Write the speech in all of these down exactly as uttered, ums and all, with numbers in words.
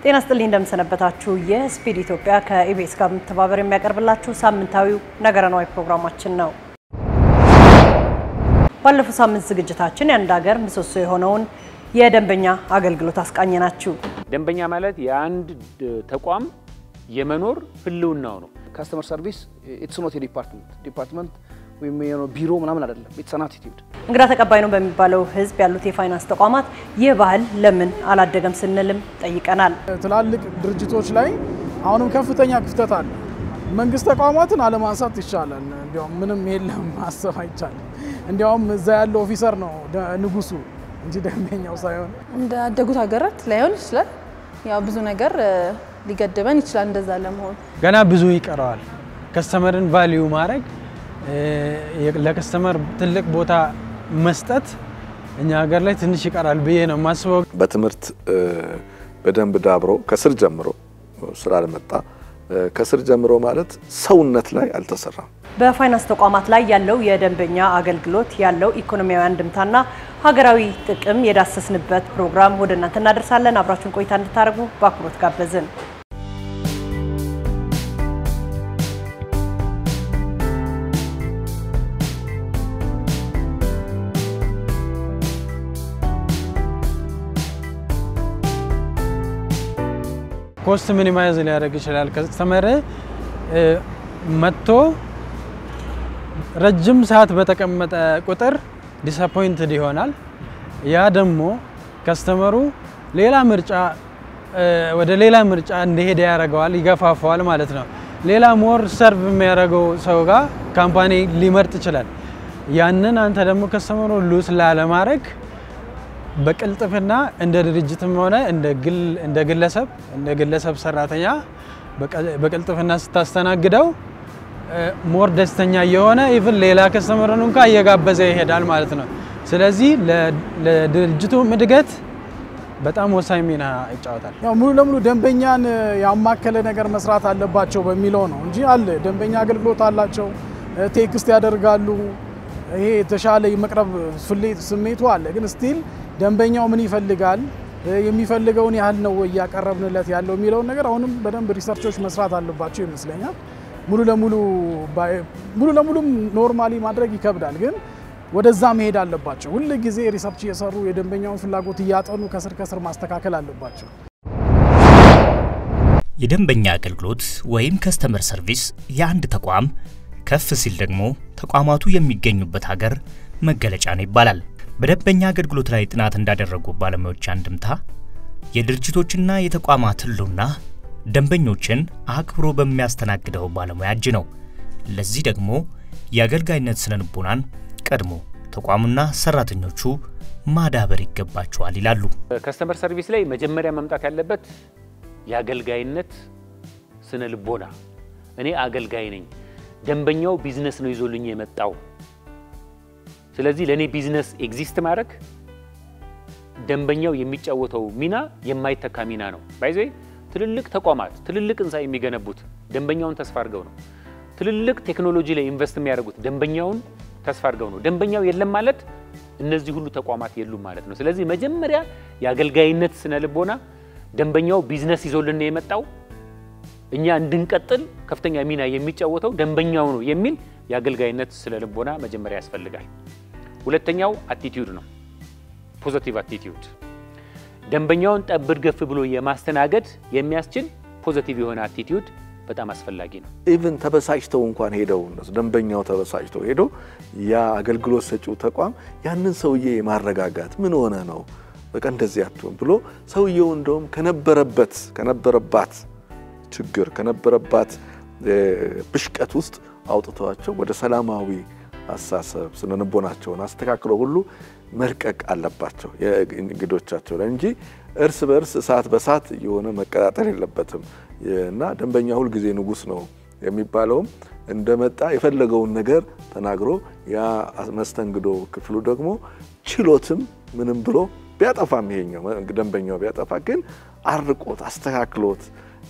ጤና ይስጥልኝ እንደምሰነበታችሁ የስፒድ ኢትዮጵያ ከኢቢኤስ ጋር ተባብረን የሚያቀርብላችሁ ሳምንታዊው ነገረ ነዋይ ፕሮግራማችን ነው። ባለፈው ሳምንት ዝግጅታችን የአንድ ሀገር ምሰሶ የሆነውን የደንበኛ አገልግሎት አስቃኘናችሁ። ደንበኛ ማለት የአንድ ተቋም የመኖር ህልውናው ነው። ካስተመር ሰርቪስ ኢትስ ኖት ኤ ዲፓርትመንት ዲፓርትመንት ወይም ቢሮ ምናምን አይደለም ኢትስ አን አቲቲዩድ። እንግዳ ተቀባይ ነው በሚባለው ህዝብ ያሉት የፋይናንስ ተቋማት የባህል ለምን አላደገም ስንልም ጠይቀናል። ትላልቅ ድርጅቶች ላይ አሁንም ከፍተኛ ክፍተት አለ። መንግስት ተቋማትን አለማንሳት ይቻላል። እንዲያውም ምንም የለም ማሰብ አይቻልም። እንዲያውም እዛ ያለው ኦፊሰር ነው ንጉሱ እንጂ ደንበኛው ሳይሆን እንደ አደጉት ሀገራት ላይሆን ይችላል። ያው ብዙ ነገር ሊገደበን ይችላል እንደዛ ለመሆን ገና ብዙ ይቀራል። ከስተመርን ቫልዩ ማድረግ ለከስተመር ትልቅ ቦታ መስጠት እኛ ሀገር ላይ ትንሽ ይቀራል ብዬ ነው ማስበው። በትምህርት በደንብ ዳብሮ ከስር ጀምሮ ስራ ለመጣ ከስር ጀምሮ ማለት ሰውነት ላይ አልተሰራም። በፋይናንስ ተቋማት ላይ ያለው የደንበኛ አገልግሎት ያለው ኢኮኖሚያዊ አንድምታና ሀገራዊ ጥቅም የዳሰስንበት ፕሮግራም ወደ እናንተ እናደርሳለን። አብራችሁን ቆይታ እንድታደርጉ በአክብሮት ጋበዝን። ኮስት ሚኒማይዝ ሊያደርግ ይችላል። ከስተመር መጥቶ ረጅም ሰዓት በተቀመጠ ቁጥር ዲስአፖይንትድ ይሆናል። ያ ደግሞ ከስተመሩ ሌላ ምርጫ ወደ ሌላ ምርጫ እንዲሄድ ያደርገዋል፣ ይገፋፋዋል ማለት ነው። ሌላ ሞር ሰርቭ የሚያደርገው ሰው ጋር ካምፓኒ ሊመርጥ ይችላል። ያንን አንተ ደግሞ ከስተመሩ ሉስ ላለማድረግ በቅልጥፍና እንደ ድርጅትም ሆነ እንደ ግል እንደ ግለሰብ እንደ ግለሰብ ሰራተኛ በቅልጥፍና ስታስተናግደው ሞር ደስተኛ የሆነ ኢቭን ሌላ ከስተመሩን እንኳን እየጋበዘ ይሄዳል ማለት ነው። ስለዚህ ለድርጅቱ እድገት በጣም ወሳኝ ሚና ይጫወታል። ያው ሙሉ ለሙሉ ደንበኛን ያማከለ ነገር መስራት አለባቸው በሚለው ነው እንጂ አለ ደንበኛ አገልግሎት አላቸው፣ ቴክስት ያደርጋሉ። ይሄ ተሻለ የመቅረብ ፍሌት ስሜቱ አለ። ግን ስቲል ደንበኛው ምን ይፈልጋል የሚፈልገውን ያህል ነው ያቀረብንለት ያለው የሚለው ነገር አሁንም በደንብ ሪሰርቾች መስራት አለባቸው ይመስለኛል። ሙሉ ለሙሉ ሙሉ ለሙሉ ኖርማሊ ማድረግ ይከብዳል፣ ግን ወደዛ መሄድ አለባቸው። ሁሉ ጊዜ ሪሰርች እየሰሩ የደንበኛውን ፍላጎት እያጠኑ ከስር ከስር ማስተካከል አለባቸው። የደንበኛ አገልግሎት ወይም ከስተመር ሰርቪስ የአንድ ተቋም ከፍ ሲል ደግሞ ተቋማቱ የሚገኙበት ሀገር መገለጫ ነው ይባላል። በደንበኛ አገልግሎት ላይ ጥናት እንዳደረጉ ባለሙያዎች አንድምታ የድርጅቶችና የተቋማት ህልውና ደንበኞችን አክብሮ በሚያስተናግደው ባለሙያ እጅ ነው። ለዚህ ደግሞ የአገልጋይነት ስነልቦናን ቀድሞ ተቋሙና ሰራተኞቹ ማዳበር ይገባቸዋል ይላሉ። ከስተመር ሰርቪስ ላይ መጀመሪያ መምጣት ያለበት የአገልጋይነት ስነልቦና። እኔ አገልጋይ ነኝ፣ ደንበኛው ቢዝነስ ነው ይዞልኝ የመጣው። ስለዚህ ለኔ ቢዝነስ ኤግዚስት ማድረግ ደንበኛው የሚጫወተው ሚና የማይተካ ሚና ነው። ባይዘ ትልልቅ ተቋማት ትልልቅ እንሳ የሚገነቡት ደንበኛውን ተስፋ አድርገው ነው። ትልልቅ ቴክኖሎጂ ላይ ኢንቨስት የሚያደርጉት ደንበኛውን ተስፋ አድርገው ነው። ደንበኛው የለም ማለት እነዚህ ሁሉ ተቋማት የሉም ማለት ነው። ስለዚህ መጀመሪያ የአገልጋይነት ስነልቦና ደንበኛው ቢዝነስ ይዞልን የመጣው እኛ እንድንቀጥል ከፍተኛ ሚና የሚጫወተው ደንበኛው ነው የሚል የአገልጋይነት ስነልቦና መጀመሪያ ያስፈልጋል። ሁለተኛው አቲቲዩድ ነው። ፖዚቲቭ አቲቲዩድ ደንበኛውን ጠብር ገፍ ብሎ የማስተናገድ የሚያስችል ፖዚቲቭ የሆነ አቲቲዩድ በጣም አስፈላጊ ነው። ኢቭን ተበሳጭተው እንኳን ሄደው ደንበኛው ተበሳጭተው ሄዶ ያ አገልግሎት ሰጪው ተቋም ያንን ሰውዬ የማረጋጋት ምን ሆነ ነው በቃ እንደዚህ አትሆን ብሎ ሰውዬው እንደውም ከነበረበት ከነበረባት ችግር ከነበረባት ብሽቀት ውስጥ አውጥተዋቸው ወደ ሰላማዊ አሳሰብ ስነልቦናቸውን አስተካክሎ ሁሉ መልቀቅ አለባቸው የእንግዶቻቸው ላይ እንጂ እርስ በርስ እሳት በሳት የሆነ መቀጣጠል የለበትም። እና ደንበኛ ሁሉ ጊዜ ንጉስ ነው የሚባለው እንደመጣ የፈለገውን ነገር ተናግሮ ያ መስተንግዶ ክፍሉ ደግሞ ችሎትም ምንም ብሎ ቢያጠፋም ይሄኛው ደንበኛው ቢያጠፋ ግን አርቆት አስተካክሎት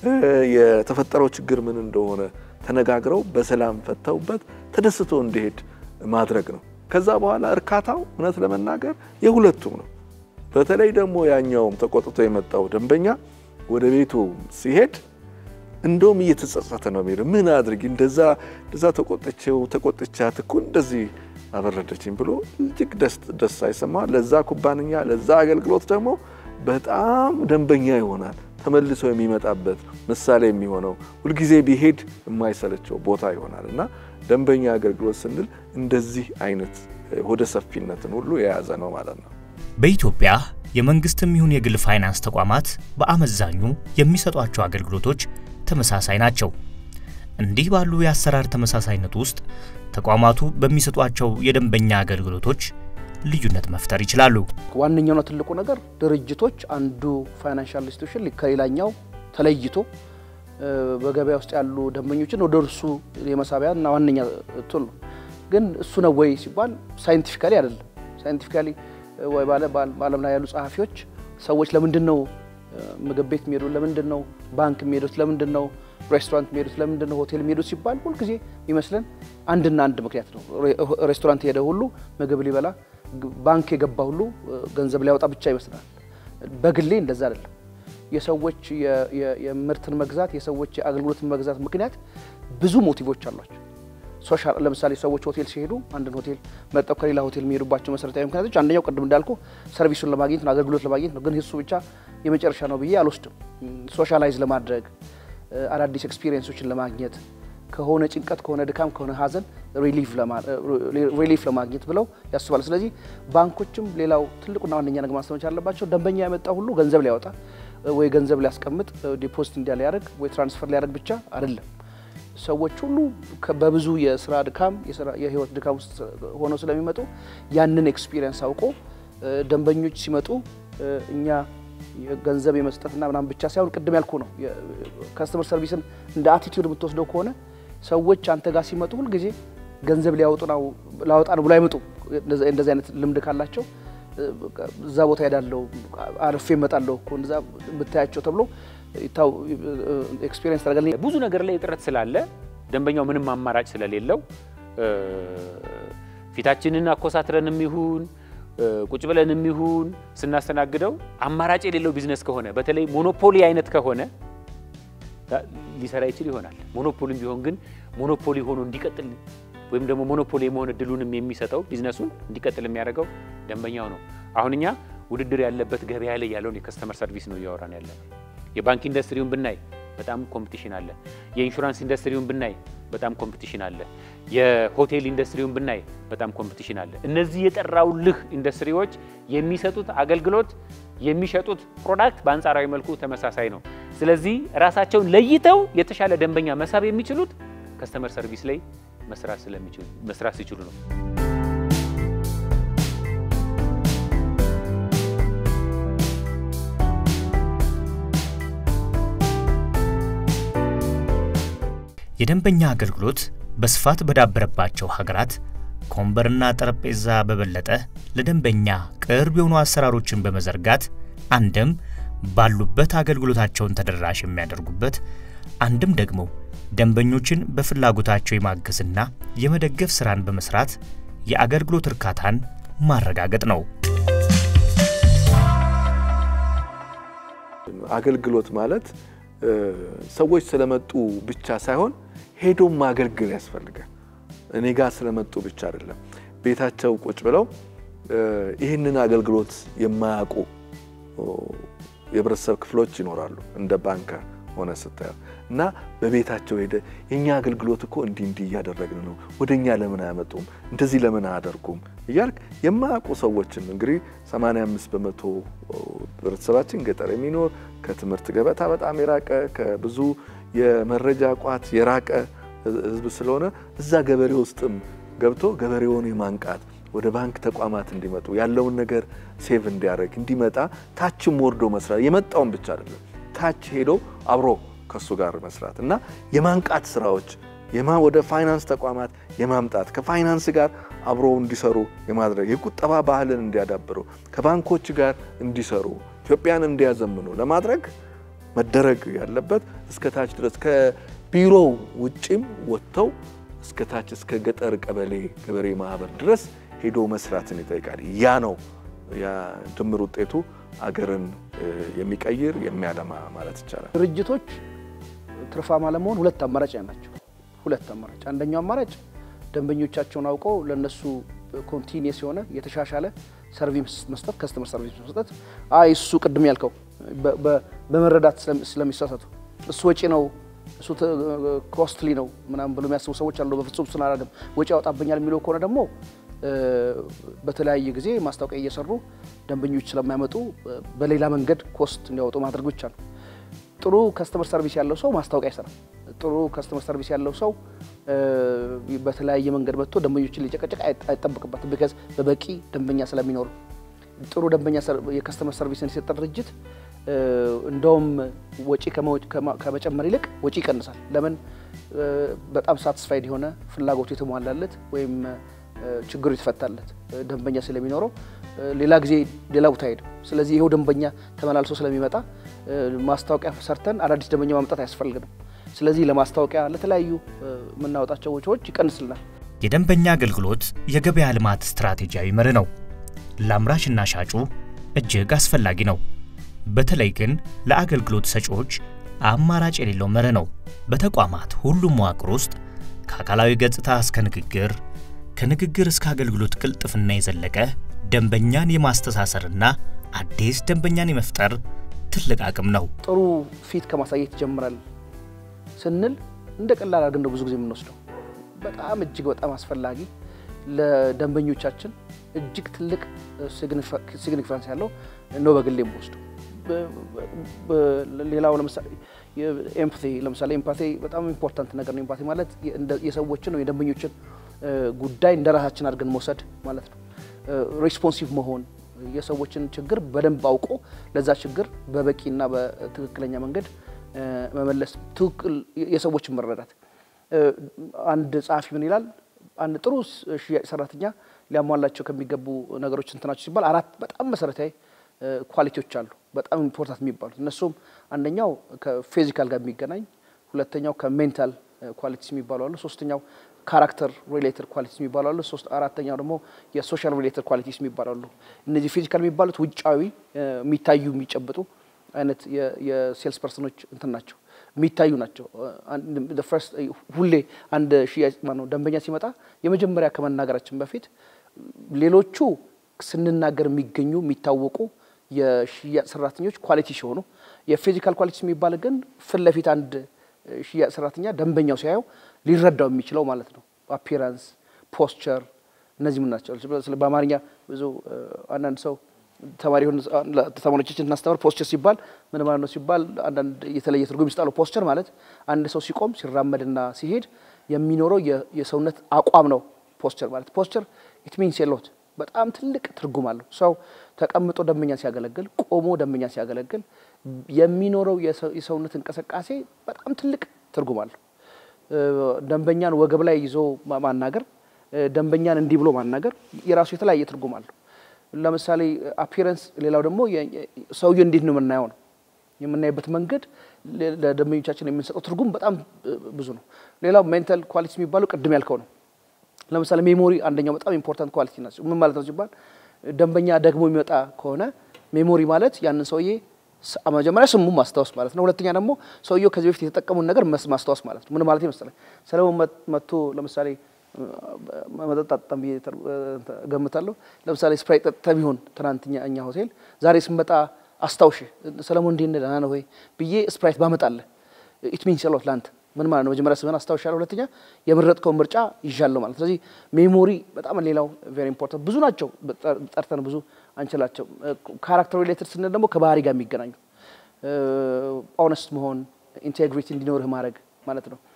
የተፈጠረው ችግር ምን እንደሆነ ተነጋግረው በሰላም ፈተውበት ተደስቶ እንዲሄድ ማድረግ ነው። ከዛ በኋላ እርካታው እውነት ለመናገር የሁለቱም ነው። በተለይ ደግሞ ያኛውም ተቆጥቶ የመጣው ደንበኛ ወደ ቤቱ ሲሄድ እንደውም እየተጸጸተ ነው የሚለው ምን አድርግ እንደዛ እንደዛ ተቆጥቼው ተቆጥቻት እኮ እንደዚህ አበረደችኝ ብሎ እጅግ ደስ ደስ አይሰማ ለዛ ኩባንያ ለዛ አገልግሎት ደግሞ በጣም ደንበኛ ይሆናል ተመልሶ የሚመጣበት ምሳሌ የሚሆነው ሁሉ ጊዜ ቢሄድ የማይሰለቸው ቦታ ይሆናልና ደንበኛ አገልግሎት ስንል እንደዚህ አይነት ወደ ሰፊነትን ሁሉ የያዘ ነው ማለት ነው በኢትዮጵያ የመንግስትም ይሁን የግል ፋይናንስ ተቋማት በአመዛኙ የሚሰጧቸው አገልግሎቶች ተመሳሳይ ናቸው እንዲህ ባሉ የአሰራር ተመሳሳይነት ውስጥ ተቋማቱ በሚሰጧቸው የደንበኛ አገልግሎቶች ልዩነት መፍጠር ይችላሉ ዋንኛውና ትልቁ ነገር ድርጅቶች አንዱ ፋይናንሻል ኢንስቲትዩሽን ከሌላኛው ተለይቶ በገበያ ውስጥ ያሉ ደንበኞችን ወደ እርሱ የመሳቢያና ዋንኛ ቱል ግን እሱ ነው ወይ ሲባል ሳይንቲፊካሊ አይደለም ሳይንቲፊካሊ ወይ ባለ ባለም ላይ ያሉ ጻፊዎች ሰዎች ለምንድነው ምግብ ቤት የሚሄዱት ለምንድነው ባንክ የሚሄዱት ለምንድነው ሬስቶራንት የሚሄዱት ለምንድነው ሆቴል የሚሄዱት ሲባል ሁሉ ጊዜ ይመስለን አንድና አንድ ምክንያት ነው ሬስቶራንት ሄደ ሁሉ ምግብ ሊበላ ባንክ የገባ ሁሉ ገንዘብ ሊያወጣ ብቻ ይመስላል በግሌ እንደዛ አይደለም የሰዎች የምርትን መግዛት የሰዎች አገልግሎትን መግዛት ምክንያት ብዙ ሞቲቮች አሏቸው ሶሻል ለምሳሌ ሰዎች ሆቴል ሲሄዱ አንድን ሆቴል መጣው ከሌላ ሆቴል የሚሄዱባቸው መሰረታዊ ምክንያቶች አንደኛው ቀደም እንዳልኩ ሰርቪሱን ለማግኘት ነው አገልግሎት ለማግኘት ነው ግን እሱ ብቻ የመጨረሻ ነው ብዬ አልወስድም ሶሻላይዝ ለማድረግ አዳዲስ ኤክስፒሪየንሶችን ለማግኘት ከሆነ ጭንቀት ከሆነ ድካም ከሆነ ሀዘን ሪሊፍ ሪሊፍ ለማግኘት ብለው ያስባሉ ስለዚህ ባንኮችም ሌላው ትልቁና ዋነኛ ነገር ማስተማር ያለባቸው ደንበኛ ያመጣው ሁሉ ገንዘብ ሊያወጣ ወይ ገንዘብ ሊያስቀምጥ ዲፖዚት እንዲያለ ያደርግ ወይ ትራንስፈር ሊያደርግ ብቻ አይደለም ሰዎች ሁሉ በብዙ የስራ ድካም የስራ የህይወት ድካም ውስጥ ሆነው ስለሚመጡ ያንን ኤክስፒሪየንስ አውቆ ደንበኞች ሲመጡ እኛ ገንዘብ የመስጠትና ምናምን ብቻ ሳይሆን ቅድም ያልኩ ነው ከስተመር ሰርቪስን እንደ አቲቲዩድ የምትወስደው ከሆነ ሰዎች አንተ ጋር ሲመጡ ሁሉ ጊዜ ገንዘብ ሊያወጡ ነው ላወጣ ነው ብሎ አይመጡ እንደዚህ አይነት ልምድ ካላቸው እዛ ቦታ ሄዳለው አርፌ እመጣለሁ እኮ እንደዛ ብታያቸው ተብሎ ይታው ኤክስፒሪየንስ ታደርጋለህ ብዙ ነገር ላይ ጥረት ስላለ ደንበኛው ምንም አማራጭ ስለሌለው ፊታችንን አኮሳትረንም ይሁን ቁጭ ብለንም ይሁን ስናስተናግደው አማራጭ የሌለው ቢዝነስ ከሆነ በተለይ ሞኖፖሊ አይነት ከሆነ ሊሰራ ይችላል ይሆናል ሞኖፖሊም ቢሆን ግን ሞኖፖሊ ሆኖ እንዲቀጥል ወይም ደግሞ ሞኖፖሊ የመሆን እድሉንም የሚሰጠው ቢዝነሱን እንዲቀጥል የሚያደርገው ደንበኛው ነው አሁንኛ ውድድር ያለበት ገበያ ላይ ያለው የከስተመር ሰርቪስ ነው ያወራን ያለ የባንክ ኢንዱስትሪውን ብናይ በጣም ኮምፒቲሽን አለ የኢንሹራንስ ኢንዱስትሪውን ብናይ በጣም ኮምፒቲሽን አለ የሆቴል ኢንዱስትሪውን ብናይ በጣም ኮምፒቲሽን አለ እነዚህ የጠራውልህ ኢንዱስትሪዎች የሚሰጡት አገልግሎት የሚሸጡት ፕሮዳክት በአንጻራዊ መልኩ ተመሳሳይ ነው ስለዚህ ራሳቸውን ለይተው የተሻለ ደንበኛ መሳብ የሚችሉት ከስተመር ሰርቪስ ላይ መስራት ስለሚችሉ መስራት ሲችሉ ነው የደንበኛ አገልግሎት በስፋት በዳበረባቸው ሀገራት ኮምበርና ጠረጴዛ በበለጠ ለደንበኛ ቅርብ የሆኑ አሰራሮችን በመዘርጋት አንድም ባሉበት አገልግሎታቸውን ተደራሽ የሚያደርጉበት አንድም ደግሞ ደንበኞችን በፍላጎታቸው የማገዝና የመደገፍ ስራን በመስራት የአገልግሎት እርካታን ማረጋገጥ ነው አገልግሎት ማለት ሰዎች ስለመጡ ብቻ ሳይሆን ሄዶ ማገልገል ያስፈልጋል እኔ ጋር ስለመጡ ብቻ አይደለም ቤታቸው ቁጭ ብለው ይሄንን አገልግሎት የማያውቁ የብረሰብ ክፍሎች ይኖራሉ እንደ ባንከር ሆነ ስታዩ እና በቤታቸው ሄደ የኛ አገልግሎት እኮ እንዲ እንዲ ያደረግን ነው ወደኛ ለምን አያመጡም እንደዚህ ለምን አያደርጉም ይያልክ የማያውቁ ሰዎችን እንግዲህ ሰማንያ አምስት በመቶ ብረሰባችን ገጠር የሚኖር ከትምህርት ገበታ በጣም የራቀ ከብዙ የመረጃ ቋት የራቀ ህዝብ ስለሆነ እዛ ገበሬ ውስጥም ገብቶ ገበሬውን የማንቃት ወደ ባንክ ተቋማት እንዲመጡ ያለውን ነገር ሴቭ እንዲያደርግ እንዲመጣ ታችም ወርዶ መስራት የመጣውን ብቻ አይደለም ታች ሄዶ አብሮ ከሱ ጋር መስራት እና የማንቃት ስራዎች የማ ወደ ፋይናንስ ተቋማት የማምጣት ከፋይናንስ ጋር አብሮ እንዲሰሩ የማድረግ የቁጠባ ባህልን እንዲያዳብሩ ከባንኮች ጋር እንዲሰሩ ኢትዮጵያን እንዲያዘምኑ ለማድረግ መደረግ ያለበት እስከ ታች ድረስ ከቢሮው ውጪም ወጥተው እስከ ታች እስከ ገጠር ቀበሌ ገበሬ ማህበር ድረስ ሄዶ መስራትን ይጠይቃል ያ ነው ያ ድምር ውጤቱ አገርን የሚቀይር የሚያለማ ማለት ይቻላል። ድርጅቶች ትርፋማ ለመሆን ሁለት አማራጭ ያላቸው ሁለት አማራጭ አንደኛው አማራጭ ደንበኞቻቸውን አውቀው ለነሱ ኮንቲኒየስ የሆነ የተሻሻለ ሰርቪስ መስጠት ከስተመር ሰርቪስ መስጠት አይ እሱ ቅድም ያልከው በመረዳት ስለሚሳሳቱ እሱ ወጪ ነው እሱ ኮስትሊ ነው ምናምን ብሎ የሚያስቡ ሰዎች አሉ። በፍጹም ስናረጋም ወጪ ያወጣብኛል የሚለው ከሆነ ደግሞ በተለያየ ጊዜ ማስታወቂያ እየሰሩ ደንበኞች ስለማይመጡ በሌላ መንገድ ኮስት እንዲያወጡ ማድረግ ብቻ ነው። ጥሩ ከስተመር ሰርቪስ ያለው ሰው ማስታወቂያ ይሰራል። ጥሩ ከስተመር ሰርቪስ ያለው ሰው በተለያየ መንገድ መጥቶ ደንበኞችን ሊጨቀጨቅ አይጠብቅበትም because በበቂ ደንበኛ ስለሚኖር ጥሩ ደንበኛ የከስተመር ሰርቪስን ሲሰጥ ድርጅት እንደውም ወጪ ከመጨመር ይልቅ ወጪ ይቀንሳል። ለምን በጣም ሳቲስፋይድ የሆነ ፍላጎቱ የተሟላለት ወይም ችግሩ የተፈታለት ደንበኛ ስለሚኖረው ሌላ ጊዜ ሌላ ቦታ ሄደ። ስለዚህ ይሄው ደንበኛ ተመላልሶ ስለሚመጣ ማስታወቂያ ሰርተን አዳዲስ ደንበኛ ማምጣት አያስፈልግም። ስለዚህ ለማስታወቂያ ለተለያዩ ምናወጣቸው ወጪዎች ይቀንስልናል። የደንበኛ አገልግሎት የገበያ ልማት ስትራቴጂያዊ መርህ ነው። ለአምራችና ሻጩ እጅግ አስፈላጊ ነው። በተለይ ግን ለአገልግሎት ሰጪዎች አማራጭ የሌለው መርህ ነው። በተቋማት ሁሉም መዋቅር ውስጥ ከአካላዊ ገጽታ እስከ ንግግር ከንግግር እስከ አገልግሎት ቅልጥፍና የዘለቀ ደንበኛን የማስተሳሰርና አዲስ ደንበኛን የመፍጠር ትልቅ አቅም ነው። ጥሩ ፊት ከማሳየት ጀምራል ስንል እንደ ቀላል አድርገን ነው ብዙ ጊዜ የምንወስደው። በጣም እጅግ በጣም አስፈላጊ ለደንበኞቻችን እጅግ ትልቅ ሲግኒፊካንስ ያለው ነው በግሌ የምወስደው። ሌላው ለምሳሌ ኤምፓቲ ለምሳሌ ኤምፓቲ በጣም ኢምፖርታንት ነገር ነው። ኤምፓቲ ማለት የሰዎችን ነው የደንበኞችን ጉዳይ እንደራሳችን አድርገን መውሰድ ማለት ነው። ሪስፖንሲቭ መሆን የሰዎችን ችግር በደንብ አውቆ ለዛ ችግር በበቂና በትክክለኛ መንገድ መመለስ ትክክል የሰዎችን መረዳት። አንድ ጻፊ ምን ይላል? አንድ ጥሩ ሰራተኛ ሊያሟላቸው ከሚገቡ ነገሮች እንትናቸው ሲባል አራት በጣም መሰረታዊ ኳሊቲዎች አሉ በጣም ኢምፖርታንት የሚባሉ። እነሱም አንደኛው ከፊዚካል ጋር የሚገናኝ፣ ሁለተኛው ከሜንታል ኳሊቲስ የሚባሉ አሉ፣ ሶስተኛው ካራክተር ሪሌትድ ኳሊቲስ የሚባሉ አሉ፣ ሶስት አራተኛው ደግሞ የሶሻል ሪሌትድ ኳሊቲስ የሚባሉ አሉ። እነዚህ ፊዚካል የሚባሉት ውጫዊ የሚታዩ የሚጨብጡ አይነት የሴልስ ፐርሰኖች እንትን ናቸው የሚታዩ ናቸው። the first ሁሌ አንድ ሽያጭ ማነው ደንበኛ ሲመጣ የመጀመሪያ ከመናገራችን በፊት ሌሎቹ ስንናገር የሚገኙ የሚታወቁ የሽያጭ ሰራተኞች ኳሊቲ ሲሆኑ የፊዚካል ኳሊቲስ የሚባል ግን ፍለፊት አንድ ሽያጭ ሰራተኛ ደንበኛው ሲያየው ሊረዳው የሚችለው ማለት ነው። አፒራንስ ፖስቸር እነዚህ ምን ናቸው? በአማርኛ ብዙ አንዳንድ ሰው ተማሪ ሆነ ተማሪዎችን እናስተምር ፖስቸር ሲባል ምን ማለት ነው ሲባል አንዳንድ የተለየ ትርጉም ይስጣሉ። ፖስቸር ማለት አንድ ሰው ሲቆም ሲራመድና ሲሄድ የሚኖረው የሰውነት አቋም ነው ፖስቸር ማለት። ፖስቸር it means a lot በጣም ትልቅ ትርጉም አለው። ሰው ተቀምጦ ደንበኛ ሲያገለግል ቆሞ ደንበኛ ሲያገለግል የሚኖረው የሰውነት እንቅስቃሴ በጣም ትልቅ ትርጉም አለው። ደንበኛን ወገብ ላይ ይዞ ማናገር ደንበኛን እንዲህ ብሎ ማናገር የራሱ የተለያየ ትርጉም አለው። ለምሳሌ አፒራንስ ሌላው ደግሞ ሰውዬው እንዴት ነው የምናየው ነው የምናይበት መንገድ ለደንበኞቻችን የምንሰጠው ትርጉም በጣም ብዙ ነው። ሌላው ሜንታል ኳሊቲስ የሚባለው ቅድም ያልከው ነው። ለምሳሌ ሜሞሪ አንደኛው በጣም ኢምፖርታንት ኳሊቲ ነው። ምን ማለት ነው ሲባል ደንበኛ ደግሞ የሚመጣ ከሆነ ሜሞሪ ማለት ያንን ሰውዬ መጀመሪያ ስሙ ማስታወስ ማለት ነው። ሁለተኛ ደግሞ ሰውዬው ከዚህ በፊት የተጠቀሙን ነገር ማስታወስ ማለት ነው። ምን ማለት ይመስላል? ሰለሞን መጥቶ ለምሳሌ መጠጣጣም ገምታለሁ ለምሳሌ ስፕራይት ተቢሆን ትናንትኛ እኛ ሆቴል ዛሬ ስንመጣ አስታውሽ ሰለሞን እንዴ እንደና ነው ወይ ብዬ ስፕራይት ባመጣለ it means a lot ላንተ ምን ማለት ነው? መጀመሪያ ስመን አስታውሻለሁ፣ ሁለተኛ የምረጥከው ምርጫ ይዣለሁ ማለት። ስለዚህ ሜሞሪ በጣም ሌላው very important ብዙ ናቸው ጠርተን ብዙ አንችላቸው። ካራክተር ሪሌትድ ስንል ደግሞ ከባህሪ ጋር የሚገናኙ ኦነስት መሆን ኢንቴግሪቲ እንዲኖርህ ማድረግ ማለት ነው።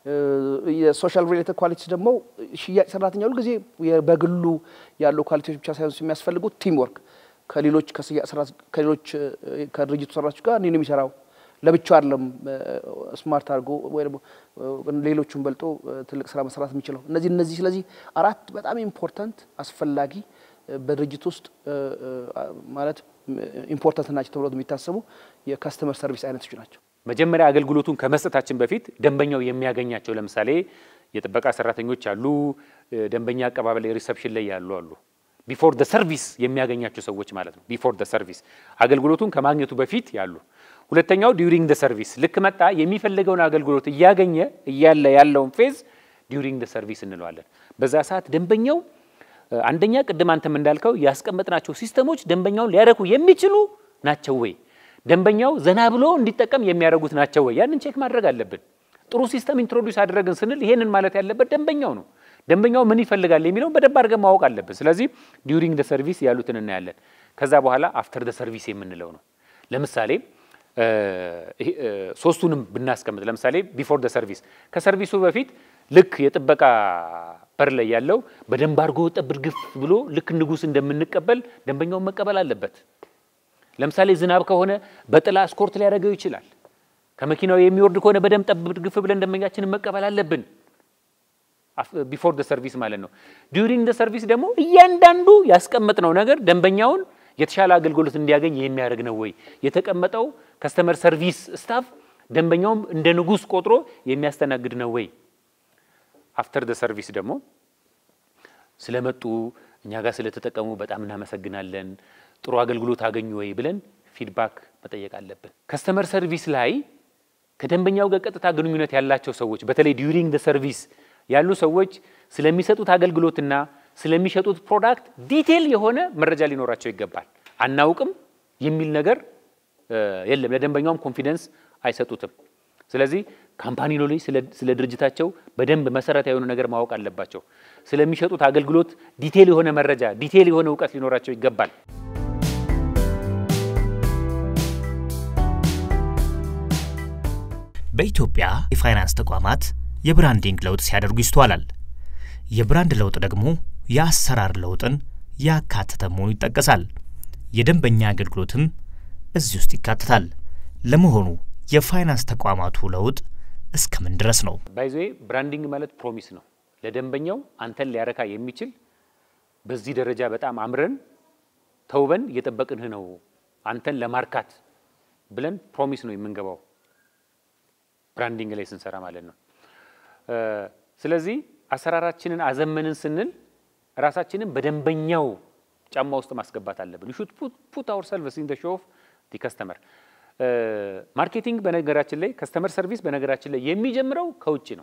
የሶሻል ሪሌትድ ኳሊቲስ ደግሞ ሽያጭ ሰራተኛው ሁሉ ጊዜ በግሉ ያለው ኳሊቲዎች ብቻ ሳይሆን የሚያስፈልጉት ቲም ወርክ ከሌሎች ከሽያጭ ሰራተኞች ከሌሎች ከድርጅቱ ሰራተኞች ጋር ነው የሚሰራው። ለብቻው አይደለም ስማርት አድርጎ ወይ ደግሞ ሌሎቹን በልጦ ትልቅ ስራ መስራት የሚችለው። እነዚህ እነዚህ ስለዚህ አራት በጣም ኢምፖርታንት አስፈላጊ በድርጅት ውስጥ ማለት ኢምፖርታንት ናቸው ተብሎ የሚታሰቡ የካስተመር ሰርቪስ አይነቶች ናቸው። መጀመሪያ አገልግሎቱን ከመስጠታችን በፊት ደንበኛው የሚያገኛቸው ለምሳሌ የጥበቃ ሰራተኞች አሉ፣ ደንበኛ አቀባበል ሪሰፕሽን ላይ ያሉ አሉ። ቢፎር ዘ ሰርቪስ የሚያገኛቸው ሰዎች ማለት ነው ቢፎር ዘ ሰርቪስ አገልግሎቱን ከማግኘቱ በፊት ያሉ ሁለተኛው ዲዩሪንግ ዘ ሰርቪስ ልክ መጣ የሚፈልገውን አገልግሎት እያገኘ እያለ ያለውን ፌዝ ዲዩሪንግ ዘ ሰርቪስ እንለዋለን በዛ ሰዓት ደንበኛው አንደኛ ቅድም አንተም እንዳልከው ያስቀመጥናቸው ሲስተሞች ደንበኛውን ሊያረኩ የሚችሉ ናቸው ወይ ደንበኛው ዘና ብሎ እንዲጠቀም የሚያደርጉት ናቸው ወይ ያንን ቼክ ማድረግ አለብን ጥሩ ሲስተም ኢንትሮዲዩስ አደረግን ስንል ይሄንን ማለት ያለበት ደንበኛው ነው ደንበኛው ምን ይፈልጋል የሚለው በደንብ አድርገን ማወቅ አለብን ስለዚህ ዲዩሪንግ ዘ ሰርቪስ ያሉትን እናያለን ከዛ በኋላ አፍተር ዘ ሰርቪስ የምንለው ነው ለምሳሌ ሶስቱንም ብናስቀምጥ ለምሳሌ ቢፎር ዘ ሰርቪስ ከሰርቪሱ በፊት ልክ የጥበቃ በር ላይ ያለው በደንብ አድርጎ ጠብርግፍ ብሎ ልክ ንጉስ እንደምንቀበል ደንበኛው መቀበል አለበት ለምሳሌ ዝናብ ከሆነ በጥላ ስኮርት ሊያደርገው ይችላል ከመኪናው የሚወርድ ከሆነ በደንብ ጠብርግፍ ብለን ደንበኛችንን መቀበል አለብን ቢፎር ዘ ሰርቪስ ማለት ነው ዲዩሪንግ ዘ ሰርቪስ ደግሞ እያንዳንዱ ያስቀመጥነው ነገር ደንበኛውን የተሻለ አገልግሎት እንዲያገኝ የሚያደርግ ነው ወይ የተቀመጠው ከስተመር ሰርቪስ ስታፍ ደንበኛውም እንደ ንጉስ ቆጥሮ የሚያስተናግድ ነው ወይ አፍተር ዘ ሰርቪስ ደግሞ ስለመጡ እኛ ጋር ስለተጠቀሙ በጣም እናመሰግናለን ጥሩ አገልግሎት አገኙ ወይ ብለን ፊድባክ መጠየቅ አለብን ከስተመር ሰርቪስ ላይ ከደንበኛው ጋር ቀጥታ ግንኙነት ያላቸው ሰዎች በተለይ ዲዩሪንግ ዘ ሰርቪስ ያሉ ሰዎች ስለሚሰጡት አገልግሎትና ስለሚሸጡት ፕሮዳክት ዲቴል የሆነ መረጃ ሊኖራቸው ይገባል አናውቅም የሚል ነገር የለም ለደንበኛውም ኮንፊደንስ አይሰጡትም ስለዚህ ካምፓኒ ኖሌጅ ስለ ድርጅታቸው በደንብ መሰረታዊ የሆነ ነገር ማወቅ አለባቸው ስለሚሸጡት አገልግሎት ዲቴል የሆነ መረጃ ዲቴል የሆነ ዕውቀት ሊኖራቸው ይገባል በኢትዮጵያ የፋይናንስ ተቋማት የብራንዲንግ ለውጥ ሲያደርጉ ይስተዋላል የብራንድ ለውጥ ደግሞ የአሰራር ለውጥን ያካተተ መሆኑ ይጠቀሳል የደንበኛ አገልግሎትም እዚህ ውስጥ ይካተታል ለመሆኑ የፋይናንስ ተቋማቱ ለውጥ እስከምን ድረስ ነው ባይዘይ ብራንዲንግ ማለት ፕሮሚስ ነው ለደንበኛው አንተን ሊያረካ የሚችል በዚህ ደረጃ በጣም አምረን ተውበን እየጠበቅንህ ነው አንተን ለማርካት ብለን ፕሮሚስ ነው የምንገባው ብራንዲንግ ላይ ስንሰራ ማለት ነው ስለዚህ አሰራራችንን አዘመንን ስንል ራሳችንን በደንበኛው ጫማ ውስጥ ማስገባት አለብን we should put, put ourselves in the shoe of the customer ማርኬቲንግ በነገራችን ላይ ከስተመር ሰርቪስ በነገራችን ላይ የሚጀምረው ከውጭ ነው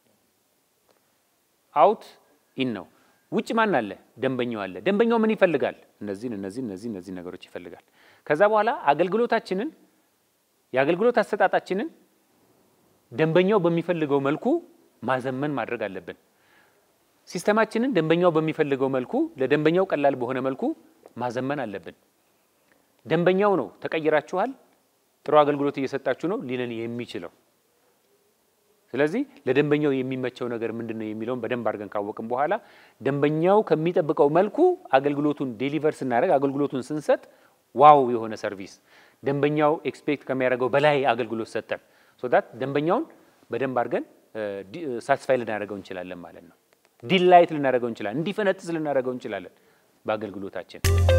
አውት ኢን ነው ውጭ ማን አለ ደንበኛው አለ ደንበኛው ምን ይፈልጋል እነዚህ እነዚህ እነዚህ እነዚህ ነገሮች ይፈልጋል ከዛ በኋላ አገልግሎታችንን የአገልግሎት አሰጣጣችንን ደንበኛው በሚፈልገው መልኩ ማዘመን ማድረግ አለብን ሲስተማችንን ደንበኛው በሚፈልገው መልኩ ለደንበኛው ቀላል በሆነ መልኩ ማዘመን አለብን ደንበኛው ነው ተቀይራችኋል ጥሩ አገልግሎት እየሰጣችሁ ነው ሊለን የሚችለው ስለዚህ ለደንበኛው የሚመቸው ነገር ምንድነው የሚለውን በደንብ አድርገን ካወቅን በኋላ ደንበኛው ከሚጠብቀው መልኩ አገልግሎቱን ዴሊቨር ስናደርግ አገልግሎቱን ስንሰጥ ዋው የሆነ ሰርቪስ ደንበኛው ኤክስፔክት ከሚያደርገው በላይ አገልግሎት ሰጠን so that ደንበኛውን በደንብ አድርገን ሳቲስፋይ ልናደርገው እንችላለን ማለት ነው ዲላይት ልናደርገው እንችላለን እንዲፈነጥስ ልናደርገው እንችላለን በአገልግሎታችን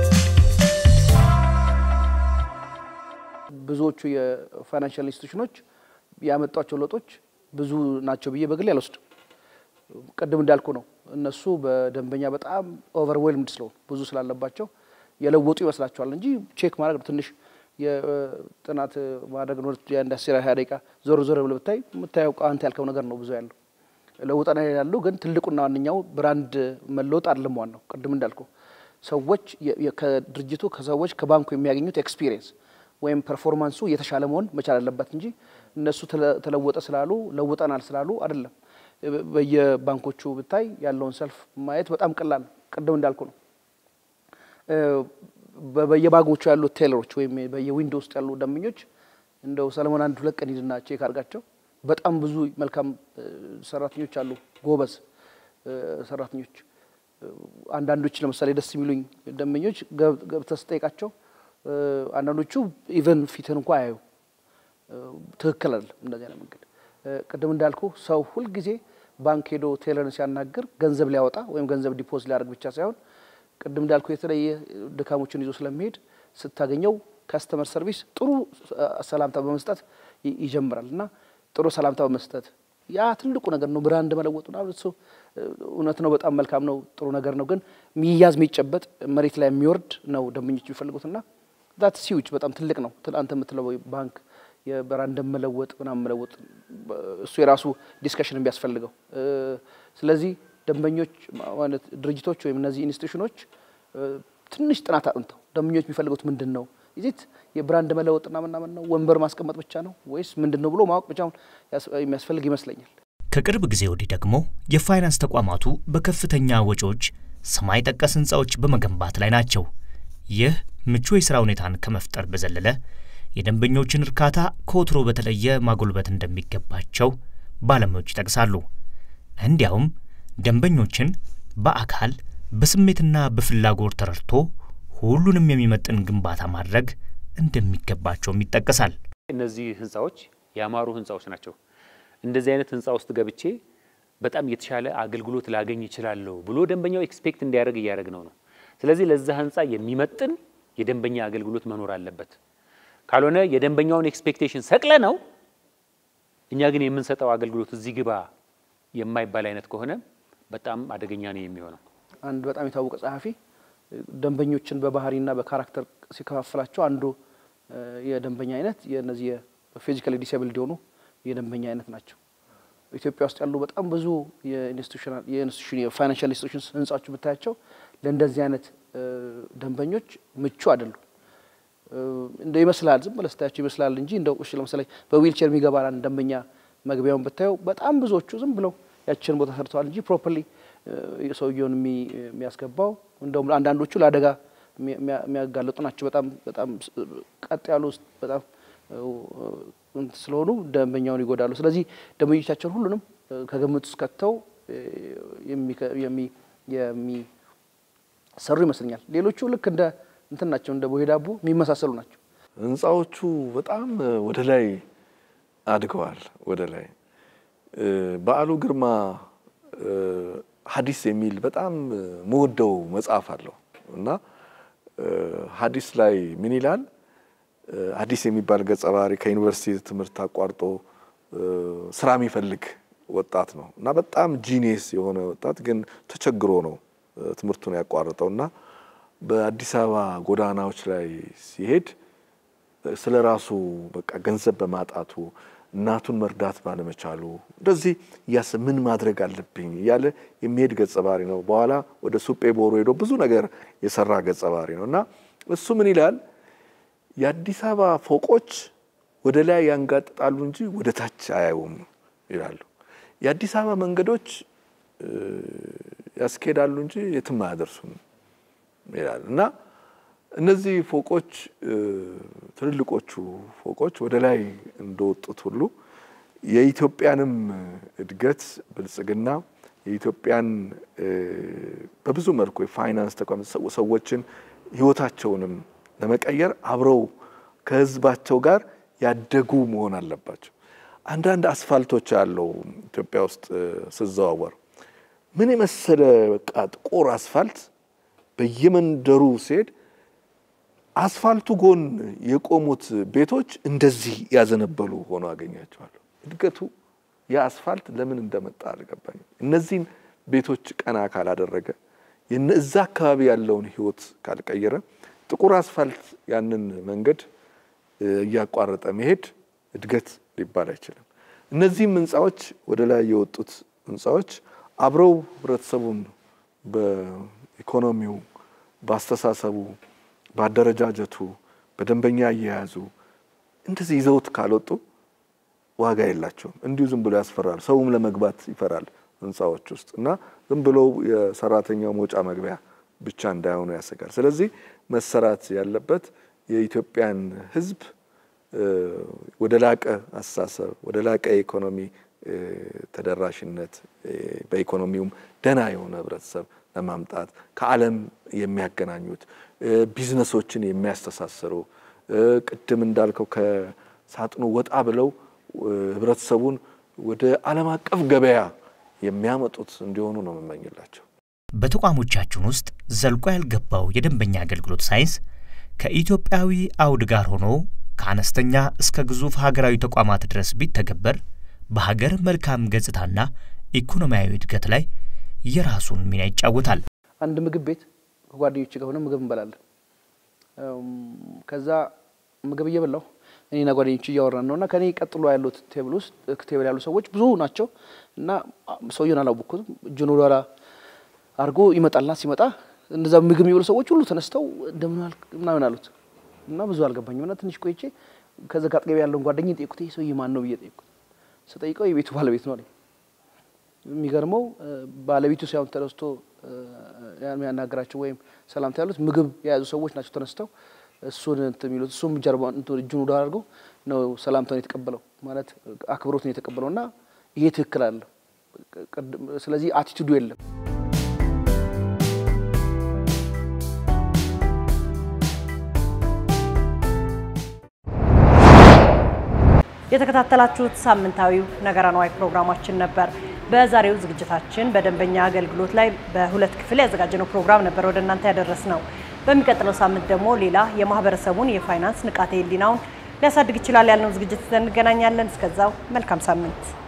ብዙዎቹ የፋይናንሻል ኢንስቲትዩሽኖች ያመጣቸው ለውጦች ብዙ ናቸው ብዬ በግል ያልወስድ ቀደም እንዳልኩ ነው እነሱ በደንበኛ በጣም ኦቨርዌልምድ ስለው ብዙ ስላለባቸው የለውጡ ይመስላቸዋል እንጂ ቼክ ማድረግ ትንሽ የጥናት ማድረግ ነው የኢንዱስትሪ ሃይደቃ ዞር ዞር ብለ ብታይ የምታየው አንተ ያልከው ነገር ነው ብዙ ያለው ለውጣና ያለው ግን ትልቁና ዋንኛው ብራንድ መለወጥ አይደለም ዋናው ቀደም እንዳልኩ ሰዎች ከድርጅቱ ከሰዎች ከባንኩ የሚያገኙት ኤክስፒሪየንስ ወይም ፐርፎርማንሱ የተሻለ መሆን መቻል አለበት እንጂ እነሱ ተለወጠ ስላሉ ለውጣናል ስላሉ አይደለም በየባንኮቹ ብታይ ያለውን ሰልፍ ማየት በጣም ቀላል ቀደም እንዳልኩ ነው በየባንኮቹ ያሉ ቴለሮች ወይም በየዊንዶውስ ያሉ ደንበኞች እንደው ሰለሞን አንድ ሁለት ቀን ይዝና ቼክ አርጋቸው በጣም ብዙ መልካም ሰራተኞች አሉ ጎበዝ ሰራተኞች አንዳንዶች ለምሳሌ ደስ የሚሉኝ ደንበኞች ገብተው ስጠይቃቸው አንዳንዶቹ ኢቨን ፊትን እንኳን አያዩ ትክክል አይደለም እንደዚህ አይነት መንገድ ቀደም እንዳልኩ ሰው ሁሉ ጊዜ ባንክ ሄዶ ቴለርን ሲያናገር ገንዘብ ሊያወጣ ወይም ገንዘብ ዲፖዚት ሊያደርግ ብቻ ሳይሆን ቀደም እንዳልኩ የተለየ ድካሞችን ይዞ ስለሚሄድ ስታገኘው ካስተመር ሰርቪስ ጥሩ ሰላምታ በመስጠት ይጀምራልና ጥሩ ሰላምታ በመስጠት ያ ትልቁ ነገር ነው ብራንድ መለወጡና እሱ እውነት ነው በጣም መልካም ነው ጥሩ ነገር ነው ግን ሚያዝ ሚጨበጥ መሬት ላይ የሚወርድ ነው ደንበኞች ይፈልጉትና that is huge በጣም ትልቅ ነው አንተ የምትለው ባንክ የብራንድ መለወጥ ምናምን መለወጥ እሱ የራሱ ዲስከሽን ቢያስፈልገው ስለዚህ ደንበኞች ማለት ድርጅቶች ወይም እነዚህ ኢንስቲትዩሽኖች ትንሽ ጥናት አጥንተው ደንበኞች የሚፈልጉት ምንድነው ይዚት የብራንድ መለወጥና ምናምን ነው ወንበር ማስቀመጥ ብቻ ነው ወይስ ምንድነው ብሎ ማወቅ ብቻ የሚያስፈልግ ይመስለኛል ከቅርብ ጊዜ ወዲህ ደግሞ የፋይናንስ ተቋማቱ በከፍተኛ ወጪዎች ሰማይ ጠቀስ ህንጻዎች በመገንባት ላይ ናቸው ይህ ምቹ የሥራ ሁኔታን ከመፍጠር በዘለለ የደንበኞችን እርካታ ከወትሮ በተለየ ማጎልበት እንደሚገባቸው ባለሙያዎች ይጠቅሳሉ እንዲያውም ደንበኞችን በአካል በስሜትና በፍላጎት ተረድቶ ሁሉንም የሚመጥን ግንባታ ማድረግ እንደሚገባቸው ይጠቀሳል እነዚህ ህንጻዎች ያማሩ ህንጻዎች ናቸው እንደዚህ አይነት ህንጻ ውስጥ ገብቼ በጣም የተሻለ አገልግሎት ላገኝ ይችላል ብሎ ደንበኛው ኤክስፔክት እንዲያደርግ ያያረግ ነው ነው ስለዚህ ለዛ ህንጻ የሚመጥን የደንበኛ አገልግሎት መኖር አለበት ካልሆነ የደንበኛውን ኤክስፔክቴሽን ሰቅለ ነው እኛ ግን የምንሰጠው አገልግሎት እዚህ ግባ የማይባል አይነት ከሆነ በጣም አደገኛ ነው የሚሆነው አንድ በጣም የታወቀ ጸሐፊ ደንበኞችን በባህሪና በካራክተር ሲከፋፍላቸው አንዱ የደንበኛ አይነት የነዚህ ፊዚካሊ ዲስኤብልድ ሆኑ የደንበኛ አይነት ናቸው ኢትዮጵያ ውስጥ ያሉ በጣም ብዙ የኢንስቲትዩሽናል የኢንስቲትዩሽን የፋይናንሻል ኢንስቲትዩሽንስ ህንጻዎች ብታያቸው ለእንደዚህ አይነት ደንበኞች ምቹ አይደሉም እንደ ይመስላል ዝም ብለህ ስታያቸው ይመስላል እንጂ እንደው እሺ ለምሳሌ በዊልቸር የሚገባ አንድ ደንበኛ መግቢያውን ብታየው በጣም ብዙዎቹ ዝም ብለው ያችን ቦታ ሰርተዋል እንጂ ፕሮፐርሊ ሰውየውን የሚያስገባው እንደውም አንዳንዶቹ ለአደጋ የሚያጋልጡ ናቸው በጣም በጣም ቀጥ ያሉ በጣም ስለሆኑ ደንበኛውን ይጎዳሉ ስለዚህ ደንበኞቻቸውን ሁሉንም ከግምት ውስጥ ከተው የሚ የሚ ሰሩ ይመስልኛል ሌሎቹ ልክ እንደ እንትን ናቸው እንደ ቦሄዳቡ የሚመሳሰሉ ናቸው ህንጻዎቹ በጣም ወደ ላይ አድገዋል ወደ ላይ በአሉ ግርማ ሐዲስ የሚል በጣም ሞደው መጽሐፍ አለው እና ሐዲስ ላይ ምን ይላል ሐዲስ የሚባል ገጸ ባህሪ ከዩኒቨርሲቲ ትምህርት አቋርጦ ስራ የሚፈልግ ወጣት ነው እና በጣም ጂኒየስ የሆነ ወጣት ግን ተቸግሮ ነው ትምህርቱን ያቋረጠውና በአዲስ አበባ ጎዳናዎች ላይ ሲሄድ ስለራሱ በቃ ገንዘብ በማጣቱ እናቱን መርዳት ባለመቻሉ እንደዚህ ያስ ምን ማድረግ አለብኝ ያለ የሚሄድ ገጸ ባህሪ ነው በኋላ ወደ ሱጴ ቦሮ ሄዶ ብዙ ነገር የሰራ ገጸ ባህሪ ነውና እሱ ምን ይላል የአዲስ አበባ ፎቆች ወደ ላይ ያንጋጥጣሉ እንጂ ወደ ታች አያዩም ይላሉ የአዲስ አበባ መንገዶች ያስኬዳሉ እንጂ የትም አያደርሱም ይላል እና እነዚህ ፎቆች ትልልቆቹ ፎቆች ወደ ላይ እንደወጡት ሁሉ የኢትዮጵያንም እድገት ብልጽግና የኢትዮጵያን በብዙ መልኩ የፋይናንስ ተቋም ሰዎችን ህይወታቸውንም ለመቀየር አብረው ከህዝባቸው ጋር ያደጉ መሆን አለባቸው አንዳንድ አስፋልቶች ያለው ኢትዮጵያ ውስጥ ስዘዋወር ምን የመሰለ በቃ ጥቁር አስፋልት በየመንደሩ ሲሄድ አስፋልቱ ጎን የቆሙት ቤቶች እንደዚህ ያዘነበሉ ሆኖ አገኛቸዋለሁ እድገቱ ያስፋልት ለምን እንደመጣ አልገባኝ እነዚህን ቤቶች ቀና ካላደረገ የነዛ አካባቢ ያለውን ህይወት ካልቀየረ ጥቁር አስፋልት ያንን መንገድ ያቋረጠ መሄድ እድገት ሊባል አይችልም እነዚህ ህንጻዎች ወደ ላይ የወጡት ህንጻዎች አብረው ህብረተሰቡን በኢኮኖሚው ባስተሳሰቡ ባደረጃጀቱ በደንበኛ ያያዙ እንደዚህ ይዘውት ካልወጡ ዋጋ የላቸውም እንዲሁ ዝም ብሎ ያስፈራል ሰውም ለመግባት ይፈራል ህንጻዎች ውስጥ እና ዝም ብሎ የሰራተኛው ሞጫ መግቢያ ብቻ እንዳይሆኑ ያሰጋል ስለዚህ መሰራት ያለበት የኢትዮጵያን ህዝብ ወደ ላቀ አስተሳሰብ ወደ ላቀ ኢኮኖሚ ተደራሽነት በኢኮኖሚውም ደና የሆነ ህብረተሰብ ለማምጣት ከዓለም የሚያገናኙት ቢዝነሶችን የሚያስተሳስሩ ቅድም እንዳልከው ከሳጥኑ ወጣ ብለው ህብረተሰቡን ወደ ዓለም አቀፍ ገበያ የሚያመጡት እንዲሆኑ ነው መመኝላቸው በተቋሞቻችን ውስጥ ዘልቆ ያልገባው የደንበኛ አገልግሎት ሳይንስ ከኢትዮጵያዊ አውድ ጋር ሆኖ ከአነስተኛ እስከ ግዙፍ ሀገራዊ ተቋማት ድረስ ቢተገበር በሀገር መልካም ገጽታና ኢኮኖሚያዊ እድገት ላይ የራሱን ሚና ይጫወታል። አንድ ምግብ ቤት ከጓደኞቼ ጋር ሆነ ምግብ እንበላለን። ከዛ ምግብ እየበላሁ እኔና ጓደኞቼ እያወራን ነውና ከኔ ቀጥሎ ያሉት ቴብል ውስጥ ቴብል ያሉ ሰዎች ብዙ ናቸው እና ሰውየውን አላወቅኩትም። እጁን ወደኋላ አድርጎ ይመጣልና ሲመጣ እንደዛ ምግብ የሚበሉ ሰዎች ሁሉ ተነስተው እንደምን አልክ ምናምን አሉት እና ብዙ አልገባኝም እና ትንሽ ቆይቼ ከዛ ጋጥገብ ያለውን ጓደኛዬ ጠይቁት ይሄ ሰውዬ ማን ነው ብዬ ጠይቁት። ስጠይቀው የቤቱ ባለቤት ነው አለኝ። የሚገርመው ባለቤቱ ሳይሆን ተነስቶ የሚያናግራቸው ወይም ሰላምታ ያሉት ምግብ የያዙ ሰዎች ናቸው ተነስተው እሱን እንትን የሚሉት እሱም ጀርባውን እንትን እጁን ወደ አድርገው ነው ሰላምታውን የተቀበለው ማለት አክብሮትን የተቀበለውና ይሄ ትክክል አለ። ስለዚህ አቲቲዩዱ የለም። የተከታተላችሁት ሳምንታዊው ነገረ ነዋይ ፕሮግራማችን ነበር። በዛሬው ዝግጅታችን በደንበኛ አገልግሎት ላይ በሁለት ክፍል ያዘጋጀነው ፕሮግራም ነበር ወደ እናንተ ያደረስነው። በሚቀጥለው ሳምንት ደግሞ ሌላ የማህበረሰቡን የፋይናንስ ንቃተ ህሊናውን ሊያሳድግ ይችላል ያልነው ዝግጅት እንገናኛለን። እስከዛው መልካም ሳምንት።